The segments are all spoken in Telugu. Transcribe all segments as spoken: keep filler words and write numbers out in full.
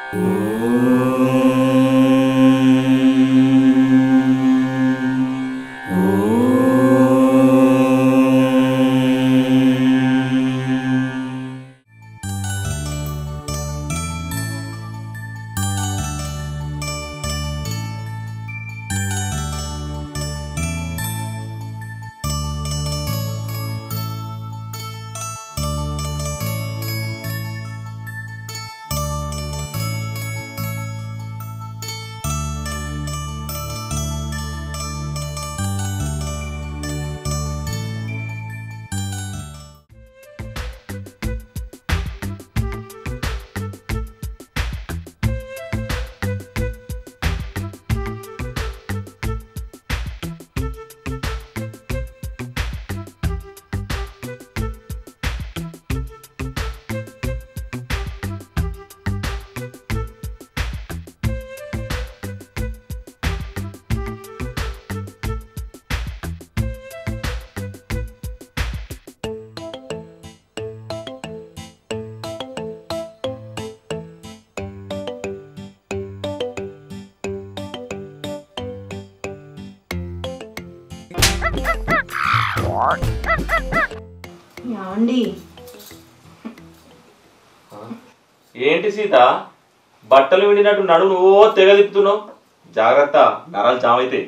ఏంటి సీత బట్టలు విండినట్టు నడు నువ్వు తెగ తిప్పుతున్నావు జాగ్రత్త నరాలు జామ్ అయితే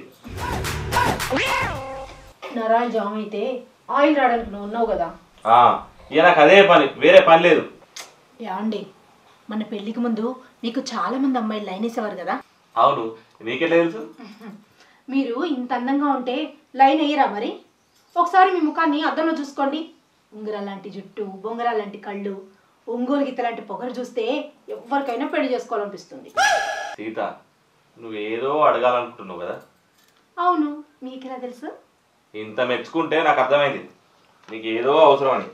నరాలు జామ్ అయితే ఆయిల్ రావడానికి నువ్వు ఉన్నావు కదా ఇక నాకు అదే పని వేరే పని లేదు యాండి మన పెళ్లికి ముందు మీకు చాలా మంది అమ్మాయిలు లైన్ వేసేవారు కదా అవును నీకెట్లా తెలుసు మీరు ఇంత అందంగా ఉంటే లైన్ వేయరా మరి ఒకసారి మీ ముఖాన్ని అద్దంలో చూసుకోండి ఉంగరాల లాంటి జుట్టు బొంగరాల లాంటి కళ్ళు ఒంగోలు గిత్త లాంటి పొగరు చూస్తే ఎవరికైనా పెళ్లి చేసుకోవాలనిపిస్తుంది సీత నువ్వు ఏదో అడగాలనుకుంటున్నావు కదా అవును మీకెలా తెలుసు ఇంత మెచ్చుకుంటే నాకు అర్థమైంది నీకు ఏదో అవసరం అని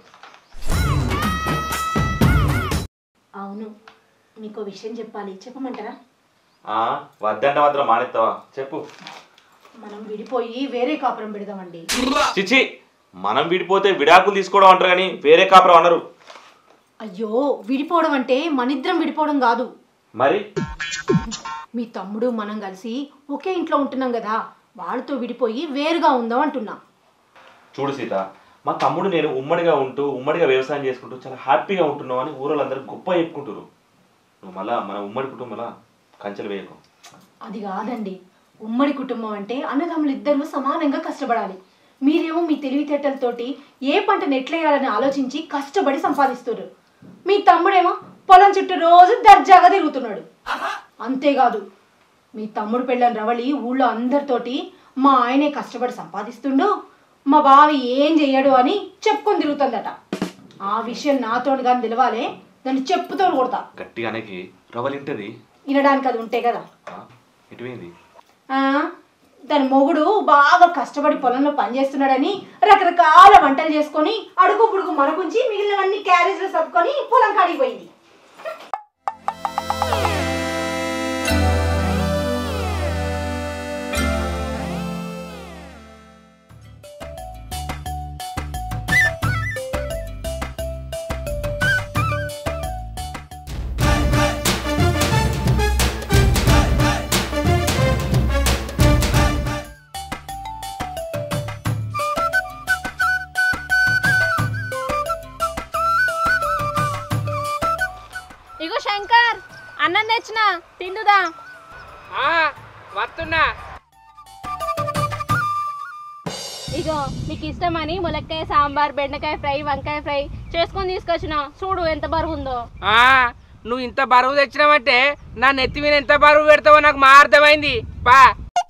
అవును మీకు విషయం చెప్పాలి చెప్పమంటారా వద్దంట మాత్రం మానేస్తావా చెప్పు మనం విడిపోయి వేరే కాపురం పెడదామండి చిచి మనం విడిపోతే విడాకులు తీసుకోవడం అంటారు కానీ వేరే కాపురం అన్నారు అయ్యో విడిపోవడం అంటే మనిద్దరం విడిపోవడం కాదు మరి మీ తమ్ముడు మనం కలిసి ఒకే ఇంట్లో ఉంటున్నాం కదా వాళ్ళతో విడిపోయి వేరుగా ఉందాం అంటున్నా చూడు సీత మా తమ్ముడు నేను ఉమ్మడిగా ఉంటూ ఉమ్మడిగా వ్యవసాయం చేసుకుంటూ చాలా హ్యాపీగా ఉంటున్నావు అని ఊరోళ్ళందరూ గొప్ప చెప్పుకుంటారు నువ్వు మళ్ళా మన ఉమ్మడి కుటుంబంలో కంచెలు వేయకు అది కాదండి ఉమ్మడి కుటుంబం అంటే అన్నదమ్ములు ఇద్దరు సమానంగా కష్టపడాలి మీరేమో మీ తెలివితేటలతోటి ఏ పంటను ఎట్లేయాలని ఆలోచించి కష్టపడి సంపాదిస్తున్నారు మీ తమ్ముడేమో పొలం చుట్టూ రోజు దర్జాగా తిరుగుతున్నాడు అంతేకాదు మీ తమ్ముడు పెళ్ళని రవళి ఊళ్ళో అందరితోటి మా ఆయనే కష్టపడి సంపాదిస్తుండు మా బావి ఏం చెయ్యడు అని చెప్పుకొని తిరుగుతుందట ఆ విషయం నాతో కానీ తెలవాలే దాన్ని చెప్పుతో కొడతా గట్టిగానే రవళి ఉంటది వినడానికి అది ఉంటే కదా ఎటువైంది దాని మొగుడు బాగా కష్టపడి పొలంలో పనిచేస్తున్నాడని రకరకాల వంటలు చేసుకొని అడుగు పుడుగు మనకుంచి మిగిలినవన్నీ క్యారేజ్లో సర్దుకొని పొలం కాడికి పోయింది ఇగో శంకర్ అన్నం తెచ్చిన తిందుదా వస్తున్నా ఇగో నీకు ఇష్టమని ములక్కాయ సాంబార్ బెండకాయ ఫ్రై వంకాయ ఫ్రై చేసుకొని తీసుకొచ్చిన చూడు ఎంత బరువు ఉందో నువ్వు ఇంత బరువు తెచ్చినావంటే నా నెత్తి మీద ఎంత బరువు పెడతావో నాకు మా అర్థమైంది పా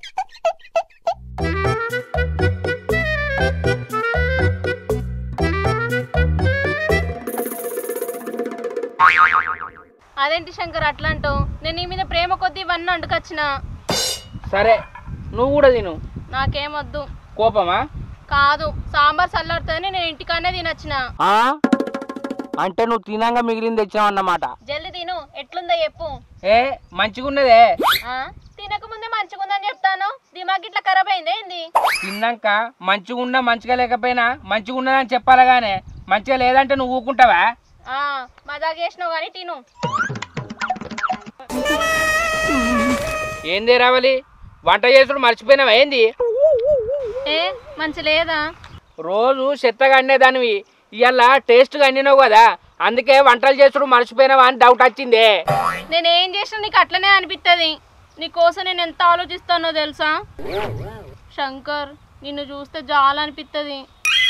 అదేంటి శంకర్ అట్లా అంటావు నేను నీ మీద ప్రేమ కొద్దీ ఇవన్నీ వండుకొచ్చిన సరే నువ్వు కూడా తిను నాకేమొద్దు కోపమా కాదు సాంబార్ చల్లారుతుందని నేను ఇంటికానే తినొచ్చిన అంటే నువ్వు తినంగా మిగిలింది తెచ్చావు అన్నమాట జల్ది తిను ఎట్లుందో చెప్పు ఏ మంచిగున్నదే తినక ముందే మంచిగుందని చెప్తాను దిమాగ్ ఇట్లా ఖరాబ్ అయింది ఏంది తిన్నాక మంచిగున్నా మంచిగా లేకపోయినా మంచిగున్నదని చెప్పాలి గానే మంచిగా లేదంటే నువ్వు ఊకుంటావా మజాక్ చేసినావు కానీ తిను ఏంది రావాలి వంట చేసుడు మర్చిపోయినావా ఏంది? ఏ మంచి లేదా? రోజు చెత్తగా అండేదానివి ఇవాళ టేస్ట్గా అండినావు కదా, అందుకే వంటలు చేసుడు మర్చిపోయినావా అని డౌట్ వచ్చిందే. నేనేం చేసినా నీకు అట్లనే అనిపిస్తుంది. నీకోసం నేను ఎంత ఆలోచిస్తానో తెలుసా శంకర్? నిన్ను చూస్తే జాలి అనిపిస్తుంది.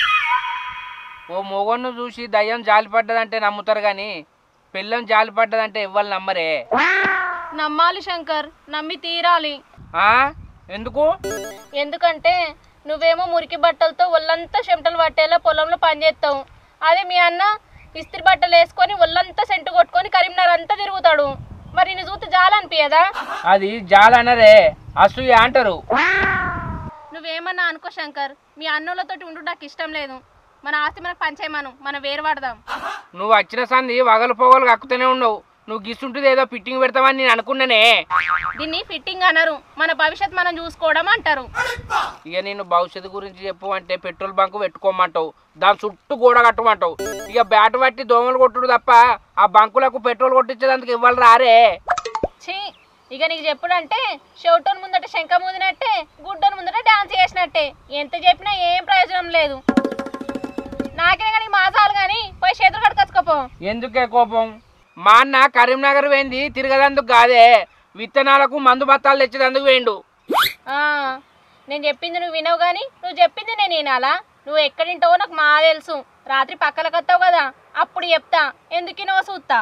ఓ మొగోన్ను చూసి దయ్యం జాలిపడ్డదంటే నమ్ముతారు కానీ పిల్లం జాలిపడ్డదంటే ఇవ్వాలి నమ్మరే. నమ్మాలి శంకర్, నమ్మి తీరాలి. ఆ ఎందుకు? ఎందుకంటే నువ్వేమో మురికి బట్టలతో ఒళ్ళంతా చెమటలు పట్టేలా పొలంలో పనిచేస్తావు. అదే మీ అన్న ఇస్త్రీ బట్టలు వేసుకొని ఒళ్ళంతా సెంటు కొట్టుకొని కరీంనగర్ అంతా తిరుగుతాడు. మరి నిన్ను చూస్తే జాలి అనిపించదా? అది జాలనరే, అసూయ అంటారు. నువ్వేమన్నా అనుకో శంకర్, మీ అన్నోళ్ళతోటి ఉండు నాకు ఇష్టం లేదు. మన ఆస్తి మనకు పంచేయమను, మనం వేరు పడదాం. నువ్వు వచ్చిన సంది వగలు పొగలు కక్కుతూనే ఉండవు. నువ్వు గిస్తుంటుంది ఏదో ఫిట్టింగ్ పెడతామని నేను అనుకున్నానే. దీన్ని ఫిట్టింగ్ అనరు, మన భవిష్యత్ మనం చూసుకోవడం అంటారు. ఇక నేను భవిష్యత్తు గురించి చెప్పు అంటే పెట్రోల్ బంక్ పెట్టుకోమంటావు, దాని చుట్టూ గోడ కట్టమంటావు. ఇక బ్యాట్ పట్టి దోమలు కొట్టుడు తప్ప ఆ బంకులకు పెట్రోల్ కొట్టించేందుకు ఇవ్వాలి రారే. ఛీ, ఇక నీకు చెప్పుడంటే షౌటోన్ ముందట శంఖ ముదినట్టే, గుడ్డోన్ ముందట డాన్స్ చేసినట్టే. ఎంత చెప్పినా ఏం ప్రయోజనం లేదు. నాకే కానీ మాసాలు కానీ పోయి చేతులు కట్టుకొచ్చుకోపో. ఎందుకే కోపం? మా అన్న కరీంనగర్ పోయింది తిరగదందుకు కాదే, విత్తనాలకు మందు బత్తాలు తెచ్చేదందుకు వేయండు. నేను చెప్పింది నువ్వు వినవు కానీ నువ్వు చెప్పింది నేను వినాలా? నువ్వు ఎక్కడింటావో నాకు మా తెలుసు. రాత్రి పక్కలకు వస్తావు కదా, అప్పుడు చెప్తా ఎందుకు వినవో చూస్తా.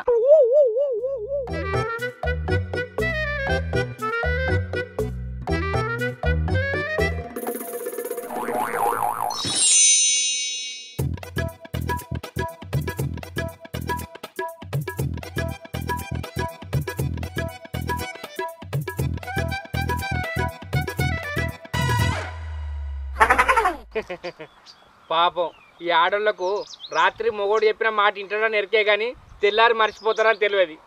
పాపం ఈ ఆడోళ్లకు రాత్రి మొగోడు చెప్పిన మాట ఇంటడానికి ఎరికే కానీ తెల్లారి మర్చిపోతారని తెలియదు.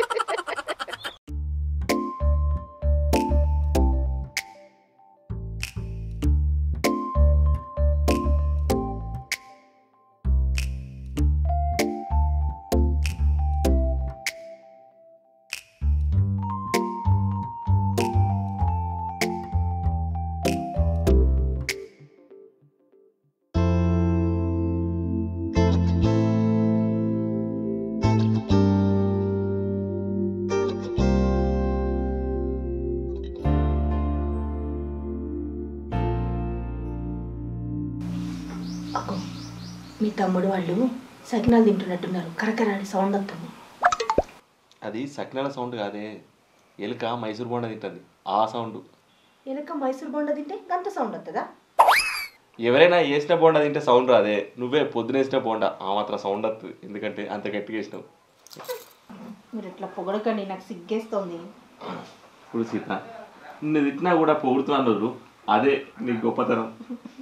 మీ తమ్ముడు వాళ్ళు సకినాలు తింటున్నట్టున్నారు, కరకరాని సౌండ్ వస్తుంది. అది సకినాల సౌండ్ కాదే, ఎలుక మైసూర్ బోండా తింటుంది ఆ సౌండ్. ఎలుక మైసూర్ బోండా తింటే గంత సౌండ్ వస్తుందా? ఎవరైనా వేసిన బోండా తింటే సౌండ్ రాదే, నువ్వే పొద్దున వేసిన బోండా ఆ మాత్రం సౌండ్ వస్తుంది, ఎందుకంటే అంత గట్టిగా వేసినావు. మీరు ఇట్లా పొగడకండి, నాకు సిగ్గేస్తుంది. ఇప్పుడు సీత నిన్ను తిట్టినా కూడా పొగుడుతున్నారు, అదే నీ గొప్పతనం.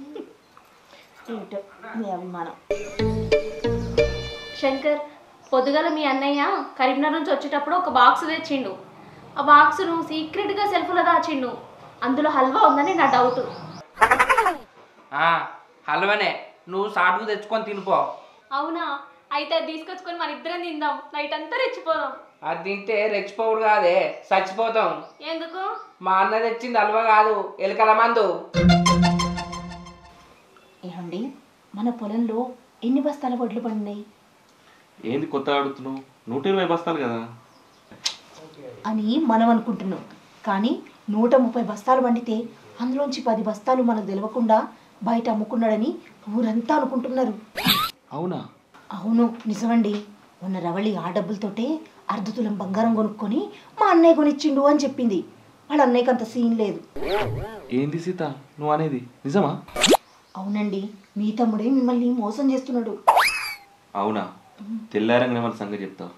ఏంటో మీ అభిమానం. శంకర్, పొద్దుగల మీ అన్నయ్య కరీంనగర్ నుంచి వచ్చేటప్పుడు ఒక బాక్స్ తెచ్చిండు. ఆ బాక్స్ను సీక్రెట్గా సెల్ఫ్లో దాచిండు. అందులో హల్వా ఉందని నా డౌట్. హల్వానే, నువ్వు సాటుకు తెచ్చుకొని తినిపో. అవునా? అయితే అది తీసుకొచ్చుకొని మన ఇద్దరం తిందాం, నైట్ అంతా రెచ్చిపోదాం. అది తింటే రెచ్చిపోవుడు కాదే, చచ్చిపోతాం. ఎందుకు? మా అన్న తెచ్చింది హల్వా కాదు, ఎలుకల మందు. ఏమండి, మన పొలంలో ఎన్ని బస్తాల వడ్లు పండినాయి? ఏంది కొత్తగా అడుగుతున్నావు? నూట ఇరవై బస్తాలు కదా అని మనం అనుకుంటున్నాం, కానీ నూట ముప్పై బస్తాలు పండితే అందులోంచి పది బస్తాలు మనకు తెలియకుండా బయట అమ్ముకున్నాడని ఊరంతా అనుకుంటున్నారు. అవునా? అవును, నిజమండి. మొన్న రవళి ఆ డబ్బులతోటే అర్ధ తులం బంగారం కొనుక్కొని మా అన్నయ్య కొనిచ్చిండు అని చెప్పింది. వాళ్ళ అన్నయ్యకి అంత సీన్ లేదు. ఏంది సీత నువ్వు అనేది నిజమా? అవునండి, మీ తమ్ముడే మిమ్మల్ని మోసం చేస్తున్నాడు. అవునా? తెల్లారంగానే మన సంగతి చెప్తావు.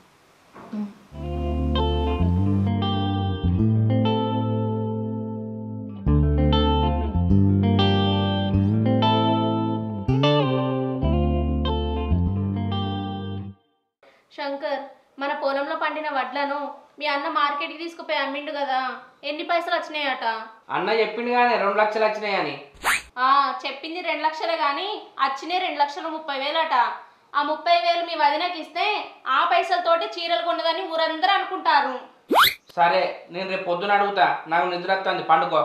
శంకర్, మన పొలంలో పండిన వడ్లను మీ అన్న మార్కెట్కి తీసుకుపోయి అమ్మిండు కదా, ఎన్ని పైసలు వచ్చినాయట? అన్న చెప్పిండు కానీ రెండు లక్షలు వచ్చినాయని. చెప్పింది రెండు లక్షలే కానీ వచ్చినాయి రెండు లక్షల ముప్పై వేలట. ఆ ముప్పై వేలు మీ వదినకి ఇస్తే ఆ పైసలతోటి చీరలు కొన్నదని ఊరందరూ అనుకుంటారు. సరే నేను రేపు పొద్దున అడుగుతా, నాకు నిద్ర వస్తుంది, పండుకో.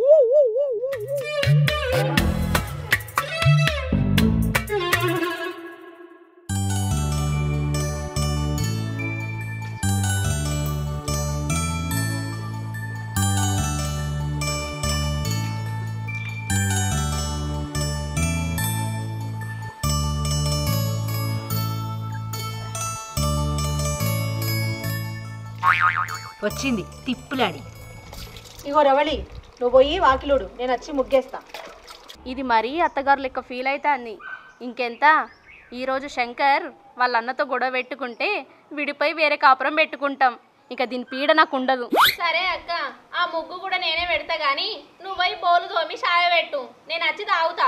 వచ్చింది తిప్పులాడి. ఇగో రవళి, నువ్వు పోయి వాకిలుడు, నేను వచ్చి ముగ్గేస్తా. ఇది మరీ అత్తగారు లెక్క ఫీల్ అవుతుంది. ఇంకెంత, ఈరోజు శంకర్ వాళ్ళ అన్నతో గొడవ పెట్టుకుంటే విడిపోయి వేరే కాపురం పెట్టుకుంటాం. ఇక దీని పీడ నాకు ఉండదు. సరే అక్క, ఆ ముగ్గు కూడా నేనే పెడతా గానీ నువ్వు పోయి బోలు తోమి చాయ పెట్టు, నేను వచ్చి తాగుతా.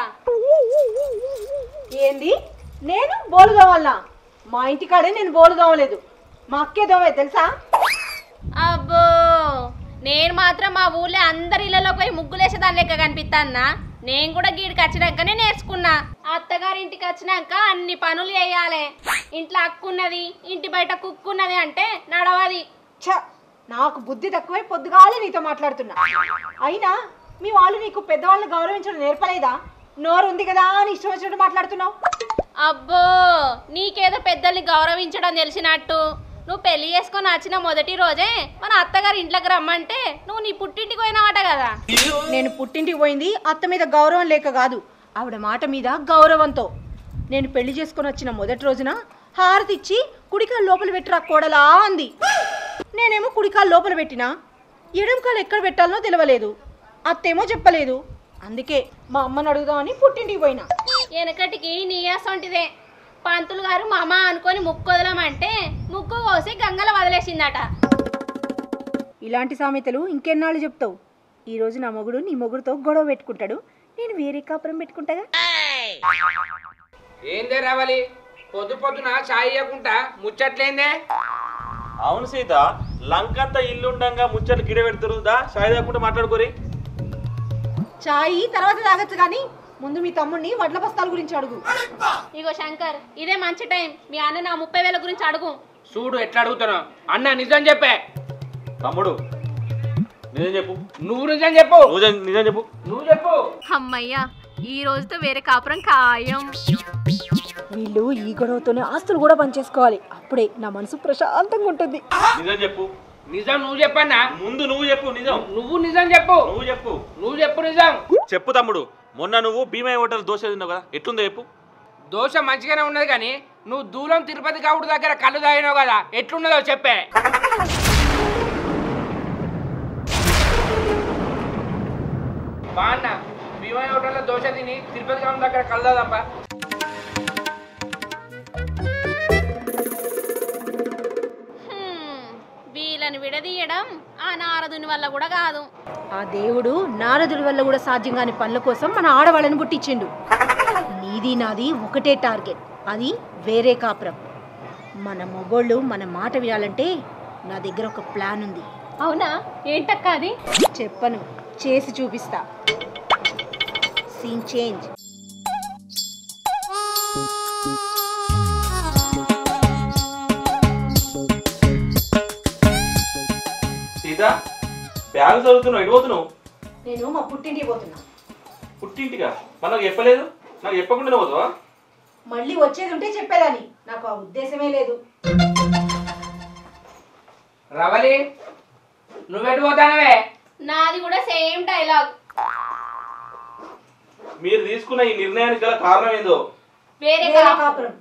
ఏంది, నేను బోలు దోవాలనా? మా ఇంటికాడే నేను బోలు దోవలేదు, మా అక్కే దోవే తెలుసా? అబ్బో, నేను మాత్రం మా ఊళ్ళో అందరి ఇళ్ళలో పోయి ముగ్గులేసేదాని లెక్క కనిపిస్తాన్నా. నేను కూడా గీడికి వచ్చినాకనే నేర్చుకున్నా. అత్తగారింటికి వచ్చినాక అన్ని పనులు చేయాలి. ఇంట్లో అక్కున్నది, ఇంటి బయట కుక్కున్నది అంటే నడవది. ఛ, నాకు బుద్ధి తక్కువై పొద్దుగాలే నీతో మాట్లాడుతున్నా. అయినా మీ వాళ్ళు నీకు పెద్దవాళ్ళని గౌరవించడం నేర్పలేదా? నోరు ఉంది కదా అని ఇష్టం వచ్చినట్టు మాట్లాడుతున్నావు. అబ్బో, నీకేదో పెద్దల్ని గౌరవించడం తెలిసినట్టు. నువ్వు పెళ్లి చేసుకొని వచ్చిన మొదటి రోజే మన అత్తగారి ఇంట్లోకి రమ్మంటే నువ్వు నీ పుట్టింటికి పోయినావట కదా. నేను పుట్టింటికి పోయింది అత్త మీద గౌరవం లేక కాదు, ఆవిడ మాట మీద గౌరవంతో. నేను పెళ్లి చేసుకొని వచ్చిన మొదటి రోజున హారతి ఇచ్చి కుడికాలు లోపల పెట్టిరా కోడలా అంది. నేనేమో కుడికాలు లోపల పెట్టినా, ఎడంకాలు ఎక్కడ పెట్టాలనో తెలియలేదు. అత్తేమో చెప్పలేదు. అందుకే మా అమ్మని అడుగుదామని పుట్టింటికి పోయినా. వెనకటికి నీ అసొంటిదే. పంతులు గారు మా అమ్మ అనుకొని ముక్కు వదలమంటే ముక్కు కోసి గంగల వదిలేసిందట. ఇలాంటి సామెతలు ఇంకెన్నాళ్ళు చెప్తావు? ఈరోజు నా మొగుడు నీ మొగుడుతో గొడవ పెట్టుకుంటాడు, నేను వేరే కాపురం పెట్టుకుంటాగా. ఏందే రావాలి, పొద్దు పొద్దున చాయ్ ఇవ్వకుండా ముచ్చట్లేందే? అవును సీత, లంకంతా ఇల్లుండంగా ముచ్చట్లు గిడ పెడతారు. దా చాయ్ తాగకుండా మాట్లాడుకోరి. చాయ్ తర్వాత తాగచ్చు కానీ ముందు మీ తమ్ముడిని వడ్ల బస్తాల గురించి అడుగు. ఇగో శంకర్, ఇదే మంచి టైం. మీ అన్న నా ముప్పై వేల గురించి అడుగు. చూడు ఎట్లా అడుగుతాను. అన్న నిజం చెప్పే. తమ్ముడు నిజం చెప్పు. నువ్వు నిజం చెప్పు. నిజం చెప్పు. నువ్వు చెప్పు. అమ్మయ్యా, ఈ రోజుతో వేరే కాపురం ఖాయం. వీళ్ళు ఈ గొడవతోనే ఆస్తులు కూడా పనిచేసుకోవాలి, అప్పుడే నా మనసు ప్రశాంతంగా ఉంటుంది. నిజం చెప్పు. నిజం నువ్వు చెప్పన్నా. ముందు నువ్వు చెప్పు నిజం. నువ్వు నిజం చెప్పు. నువ్వు చెప్పు. నువ్వు చెప్పు నిజం చెప్పు తమ్ముడు. మొన్న నువ్వు భీమా హోటల్ దోశ తిన్నావు కదా, ఎట్లుందో చెప్పు. దోశ మంచిగానే ఉన్నది కానీ నువ్వు దూలం తిరుపతి గౌడ్ దగ్గర కళ్ళు తాగినావు కదా, ఎట్లున్నదో చెప్పే. బాన్న భీమా హోటల్లో దోశ తిని తిరుపతి గౌడ్ దగ్గర కళ్ళు తాగంపా. వీళ్ళని విడదీయడం ఆ నారదుని వల్ల కూడా కాదు. ఆ దేవుడు నారదుడి వల్ల కూడా సాధ్యం కాని పనుల కోసం మన ఆడవాళ్ళని పుట్టించిండు. నీది నాది ఒకటే టార్గెట్, అది వేరే కాపురం. మన మొగోళ్ళు మన మాట వినాలంటే నా దగ్గర ఒక ప్లాన్ ఉంది. అవునా, ఏంటక్క అది? చెప్పను, చేసి చూపిస్తా. Scene change. సీత, బ్యాగ్ చదువుతున్నావు, ఎటు పోతున్నావు? నేను మా పుట్టింటికి పోతున్నా. పుట్టింటిగా? మరి నాకు చెప్పలేదు. నాకు చెప్పకుండా పోతావా? మళ్ళీ వచ్చేది ఉంటే చెప్పేదాన్ని, నాకు ఆ ఉద్దేశమే లేదు. రవలి, నువ్వెటు పోతానవే? నాది కూడా సేమ్ డైలాగ్. మీరు తీసుకున్న ఈ నిర్ణయానికి గల కారణం ఏందో? వేరే కాపురం.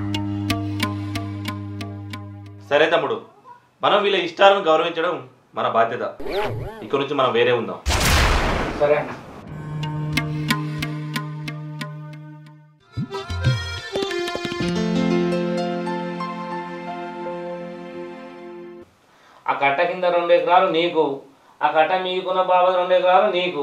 సరే తమ్ముడు, మనం వీళ్ళ ఇష్టాలను గౌరవించడం మన బాధ్యత. ఇక్కడ నుంచి మనం వేరే ఉందాం. సరే అన్న. ఆ కట్ట కింద రెండు ఎకరాలు నీకు, ఆ కట్ట మీకున్న బాబా రెండు ఎకరాలు నీకు.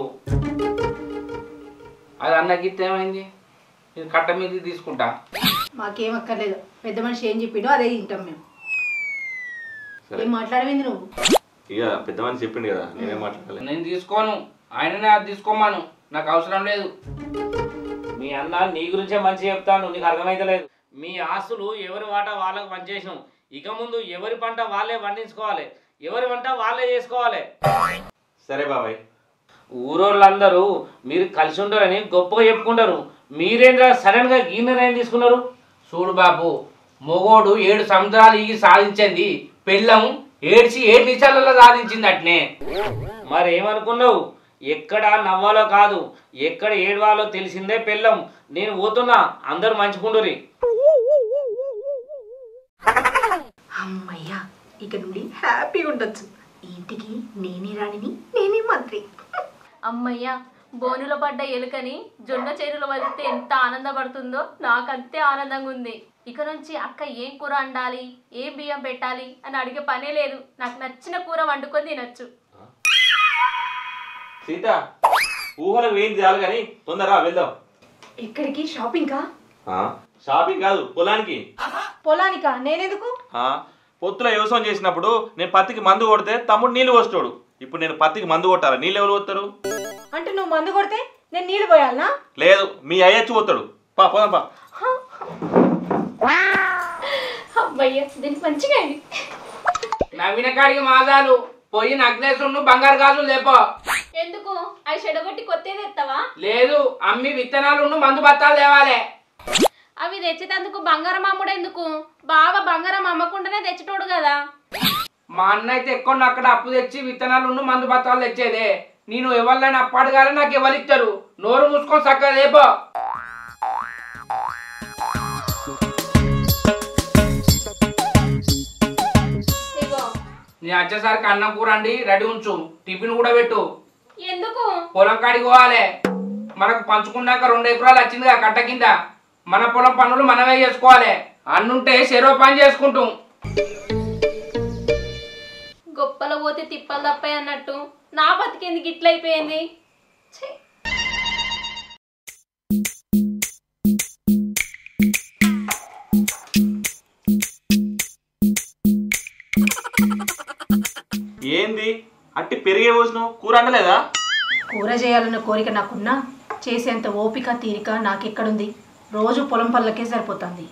అది అన్నకి ఏమైంది? నేను కట్ట మీద తీసుకుంటా. మాకేం అక్కర్లేదు, పెద్ద మనిషి ఏం చెప్పిండో అదే తింటాం మేము. ఏం మాట్లాడమైంది నువ్వు? ఇక పెద్ద మనిషి చెప్పిండు కదా, నేనేం మాట్లాడలేదు. నేను తీసుకోను, ఆయననే అది తీసుకోమాను, నాకు అవసరం లేదు. మీ అన్న నీ గురించే మంచి చెప్తాను, నీకు అర్థమైతే లేదు. మీ ఆస్తులు ఎవరి వాటా వాళ్ళకు పనిచేసినాం, ఇక ముందు ఎవరి పంట వాళ్ళే పండించుకోవాలి. ఎవరి వంట వాళ్ళే చేసుకోవాలి. సరే బాబాయ్. ఊరోళ్ళందరూ మీరు కలిసి ఉంటారని గొప్పగా చెప్పుకుంటారు. మీరేంద్ర సడన్గా ఈ నిర్ణయం తీసుకున్నారు? చూడు బాబు, మొగోడు ఏడు సముద్రాలు ఈ సాధించింది, పెళ్ళం ఏడ్చి ఏడు నిమిషాలలో సాధించింది అట్నే. మరేమనుకున్నావు? ఎక్కడ నవ్వాలో కాదు, ఎక్కడ ఏడవాలో తెలిసిందే పెళ్ళం. నేను పోతున్నా, అందరూ మంచుకుంటురి. అమ్మయ్యా, ఇక నుండి హ్యాపీగా ఉండొచ్చు. ఇంటికి నేనే రాణిని, నేనే మంత్రి. అమ్మయ్య, బోనులో పడ్డ ఎలుకని జొన్న చేరులో వదిలితే ఎంత ఆనందపడుతుందో నాకంతే ఆనందంగా ఉంది. ఇక నుంచి అక్క ఏం కూర వండాలి, ఏం బియ్యం పెట్టాలి అని అడిగే పనే లేదు. నాకు నచ్చిన కూర వండుకొని తినచ్చు. సీత, ఊహలకు ఏం చేయాలి కానీ తొందరగా వెళ్దాం. ఎక్కడికి? షాపింగ్కా? షాపింగ్ కాదు, పొలానికి. పొలానికా? నేనెందుకు? పొత్తులో వ్యవసాయం చేసినప్పుడు నేను పత్తికి మందు కొడితే తమ్ముడు నీళ్ళు పోస్తాడు. ఇప్పుడు నేను పత్తికి మందు కొట్టాలా? నీళ్ళు ఎవరు పోతారు? అంటే నువ్వు మందు కొడితే నేను నీళ్ళు పోయాలనా? లేదు, మీ అయ్యచ్చి పోతాడు. పా పోదాం పా. అమ్మయ్య, దీనికి మంచిగా అయింది. నవీన కాడికి మాదాలు పోయి నగ్నేశ్వరును బంగారు గాజులు లేపో. ఎందుకు? అవి చెడగొట్టి కొత్తది ఎత్తావా? లేదు, అమ్మి విత్తనాలు మందు బత్తాలు తేవాలి. అవి తెచ్చేటందుకు బంగారం అమ్ముడు ఎందుకు? బాగా బంగారం అమ్మకుండానే తెచ్చేటోడు కదా. మా అన్న అయితే ఎక్కువ అక్కడ అప్పు తెచ్చి విత్తనాలు మందు బత్తాలు తెచ్చేదే. నేను ఎవరినైనా అప్పు అడగాలి, నాకు ఎవరు ఇస్తారు? నోరు మూసుకొని చక్కగా లేపో. నేను వచ్చేసరికి అన్నం కూర అండి రెడీ ఉంచు, టిఫిన్ కూడా పెట్టు. ఎందుకు? పొలం కాడికి పోవాలి. మనకు పంచుకున్నాక రెండు ఎకరాలు వచ్చిందిగా కట్ట కింద. మన పొలం పనులు మనమే చేసుకోవాలి. అన్నుంటే చెరువు పని చేసుకుంటాం. గొప్పలు పోతే తిప్పలు తప్పాయి అన్నట్టు నా బతికేందుకు ఇట్లయిపోయింది. ఏంది అట్టి పెరిగే పోసినావు? కూర అంటలేదా? కూర చేయాలన్న కోరిక నాకున్నా, చేసేంత ఓపిక తీరిక నాకెక్కడుంది? రోజు పొలం పళ్ళకే సరిపోతుంది.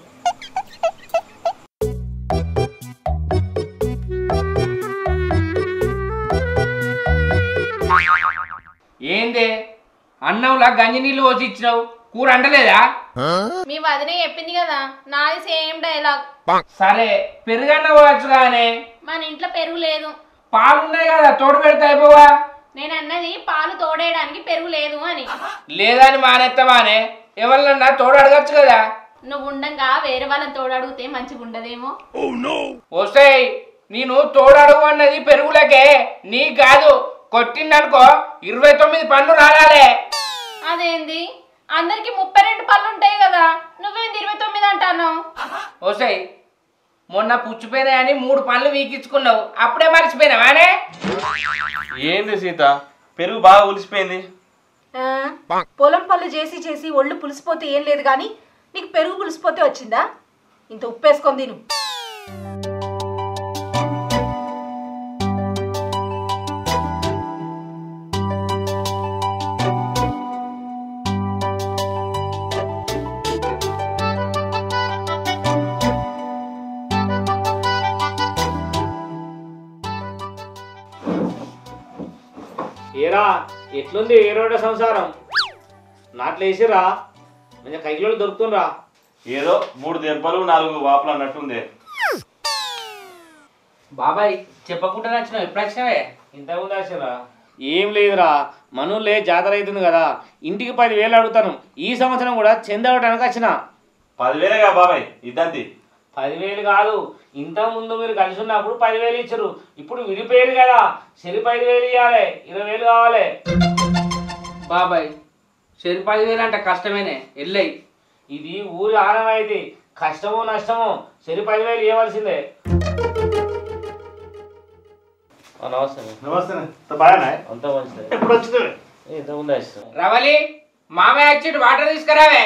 ఏందే అన్నంలా గంజి నీళ్ళు పోసి ఇచ్చినావు, కూర అంటలేదా? మీ వదినే చెప్పింది కదా, నాది సేమ్ డైలాగ్. సరే, పెరుగన్న పోవచ్చు కానీ మన ఇంట్లో పెరుగు లేదు. పాలు ఉన్నాయి కదా, తోడు పెడితే అయిపోవా? నేను అన్నది పాలు తోడేయడానికి పెరుగు లేదు అని. లేదని మానేస్తావానే? ఎవరినన్నా తోడు అడగచ్చు కదా. నువ్వు ఉండంగా వేరే వాళ్ళని తోడు అడిగితే మంచిగా ఉండదేమో. వస్తాయి, నేను తోడు అడుగు అన్నది పెరుగులకే, నీ కాదు. కొట్టిందనుకో ఇరవై తొమ్మిది పనులు రాలే. అదేంది? అందరికి ముప్పై రెండు పళ్ళు ఉంటాయి కదా, నువ్వేంది ఇరవై తొమ్మిది అంటాను? వస్తాయి, మొన్న పుచ్చిపోయినాయని మూడు పనులు వీకించుకున్నావు, అప్పుడే మర్చిపోయినావానే? ఏంది సీత, పెరుగు బాగా ఉలిసిపోయింది. పొలం పళ్ళు చేసి చేసి ఒళ్ళు పులిసిపోతే ఏం లేదు కానీ నీకు పెరుగు పులిసిపోతే వచ్చిందా? ఇంత ఉప్పేసుకొని తిను. ఏరా, ఎట్లుంది ఏ రోడ్డు సంసారం? నాట్లు వేసిరా, మంచిగా కైకిలో దొరుకుతుండ్రా. ఏదో మూడు దెబ్బలు నాలుగు వాపులు అన్నట్టుంది. బాబాయ్, చెప్పకుండా వచ్చినావు, ఎప్పుడు వచ్చినావే? ఇంతకుముందు వచ్చినరా? ఏం లేదురా, మనూళ్ళే జాతర అవుతుంది కదా, ఇంటికి పదివేలు అడుగుతాను. ఈ సంవత్సరం కూడా చెందవడానికి వచ్చిన. పదివేలేగా బాబాయ్, ఇద్దంతి. పదివేలు కాదు, ఇంతకు ముందు మీరు కలిసి ఉన్నప్పుడు పదివేలు ఇచ్చారు, ఇప్పుడు విడిపోయారు కదా, సరి పదివేలు ఇవ్వాలి, ఇరవై వేలు కావాలి. బాబాయ్, సరి పదివేలు అంటే కష్టమేనే, వెళ్ళాయి. ఇది ఊరి ఆనమైతే కష్టమో నష్టమో సరి పదివేలు ఇవ్వాల్సిందే. నమస్తే. నమస్తే, బాగా అంతా మంచిదే. ఎప్పుడు వచ్చింది? ఇంతకుముందు వచ్చిన. రవలి, మామయ్య వచ్చి వాటర్ తీసుకురావే.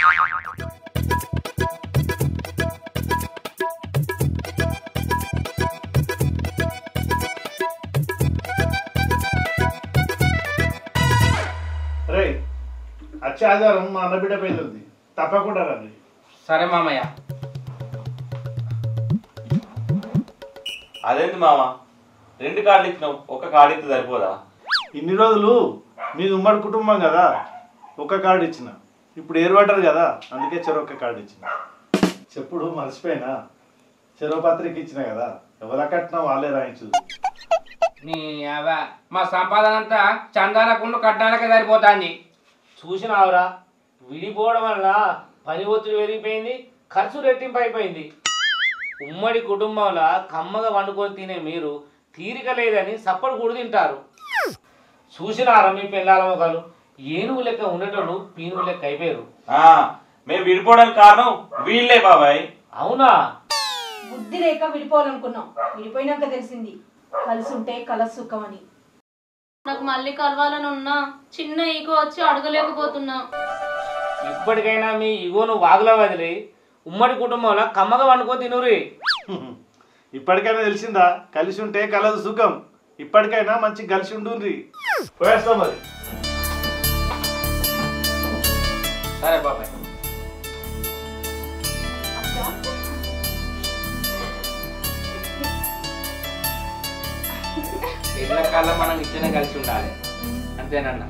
వచ్చే ఆధారం మా అన్న బిడ్డ పెళ్ళి ఉంది, తప్పకుండా రండి. సరే మామయ్య. అదేంటి మామ, రెండు కార్డులు ఇచ్చినావు, ఒక కార్డు ఇస్తే సరిపోదా? ఇన్ని రోజులు మీది ఉమ్మడి కుటుంబం కదా, ఒక కార్డు ఇచ్చిన. ఇప్పుడు ఏర్పడ్డారు కదా, అందుకే చెరొక్క కార్డు ఇచ్చిన. చెప్పుడు మర్చిపోయినా, చెరో పత్రిక ఇచ్చిన కదా, ఎవరి కట్టినా వాళ్ళే రాయించు. నీ అవా మా సంపాదన అంతా చందానకుండా కట్టడానికే సరిపోతుంది. చూసినావురా, విడిపోవడం వల్ల పని ఒత్తిడి పెరిగిపోయింది, ఖర్చు రెట్టింపు అయిపోయింది. ఉమ్మడి కుటుంబంలో కమ్మగా వండుకొని తినే మీరు తీరిక లేదని సప్పడు కూడా తింటారు. చూసినారా మీ పిల్లల మొక్కలు ఏనుగు లెక్క ఉండేటోళ్ళు పీనుగు లెక్క అయిపోయారు. మేము విడిపోవడానికి కారణం వీళ్ళే బాబాయ్. అవునా? బుద్ధి లేక విడిపోవాలనుకున్నాం, విడిపోయినాక తెలిసింది కలిసి ఉంటే కల సుఖం అని. నాకు మళ్ళీ కలవాలని ఉన్నా చిన్న ఈగో వచ్చి అడగలేకపోతున్నా. ఇప్పటికైనా మీ ఇగోను వాగులా వదిలి ఉమ్మడి కుటుంబంలో కమ్మగా వండుకొని తినురి. ఇప్పటికైనా తెలిసిందా, కలిసి ఉంటే కలదు సుఖం. ఇప్పటికైనా మంచి కలిసి ఉండుండ్రి. పోయేస్తాం మరి. సరే బాబాయ్. ఎల్లకాలం మనం ఇచ్చిన కలిసి ఉండాలి, అంతేనన్నా?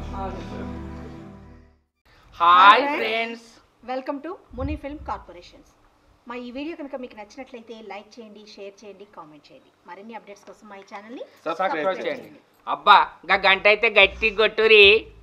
Hi friends, welcome to Muni film corporations. మా ఈ వీడియో కనుక మీకు నచ్చినట్లయితే లైక్ చేయండి, షేర్ చేయండి, కామెంట్ చేయండి. మరిన్ని అప్డేట్స్ కోసం మా ఈ ఛానల్ని సబ్స్క్రైబ్ చేయండి. అబ్బా గా గంట అయితే గట్టి కొట్టురి.